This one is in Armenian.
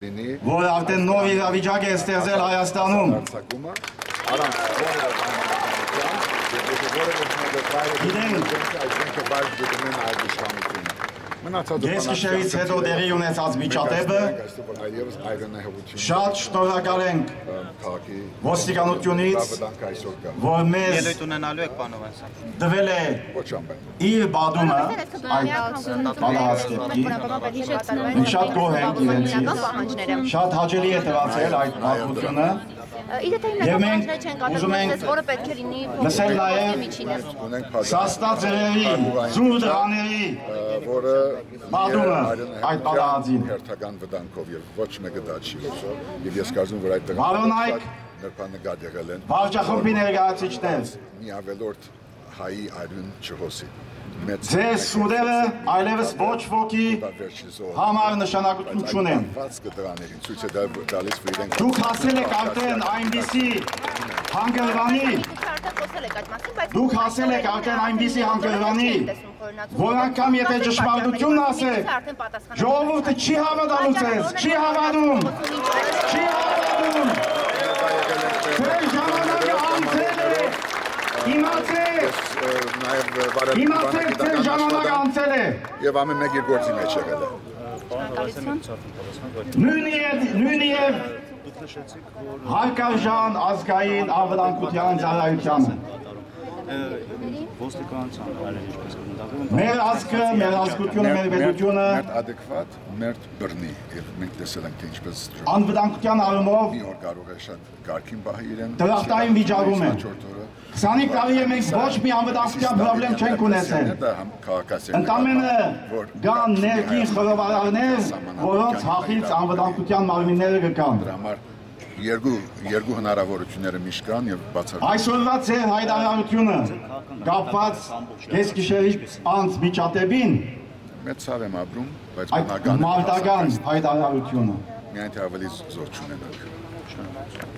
որ արդեն նոր իրավիճակ է ստեղծել Հայաստանում։ Ես գիշերից հետո դեղի ունեցած միջադեպը շատ շնորհակալ ենք ոստիկանությունից, որ մեզ դվել է իր բադումը այդ պատահածքերի, մենք շատ գոհ ենք իրենցից, շատ հաճելի է տվացել այդ պատմությունը, և մենք ուզում ենք լսել նաև սաստաձերերի, զուր դրաների բադումը այդ պատահածին։ Հերթական վտանգով և ոչ մեկը դա չի լսել, և ես կարծում որ այդ Բարոնայք, նրբանկատ եղել են վարչախմբի ներկայացուցիչներ, մի ավելորդ հայի արյուն չհոսի։ Ձեզ սուրերը այլևս ոչ ոքի համար նշանակություն չունեն։ Դուք հասել եք արդեն այնպիսի հանգրվանի, որ անգամ եթե ճշմարտությունն ասեք, ժողովուրդը չի հավատալու ձեզ, չի հավատում, ձեր ժամանակը անցել է, իմացեք ձեր ժամանակը անցել է։ Եվ ամեն մեկ իր գործի մեջ եղել է։ Նույնիև հարկարժան ազգային անվտանգության ծառայությանը։ Մեր ազգը, մեր ազգությունը, մեր պետությունը Մեր ադեկվատ, մեր բռնի, և մենք տեսել ենք ինչպես անվտանգության առումով մի օր կարող է շատ կարգին պահի իրեն դրախտային վիճակում են։ 20 տարի է մենք ոչ մի անվտանգության պրոբլեմ չենք ունեցել։ Ընդամենը կան ներքին խռովարարներ, որոնց հախից անվտանգության մարմինները կգան։ Դրա համար երկու հնարավորությունները միշտ կան և բացառ։ Այսօրվա ձեր հայտարարությունը կապված կեսգիշերից անց միջադեպին Մեծ ցավ եմ ապրում, բայց այդ մարտական հայտարարությունը միայն թե ավելի զոր չունենանք։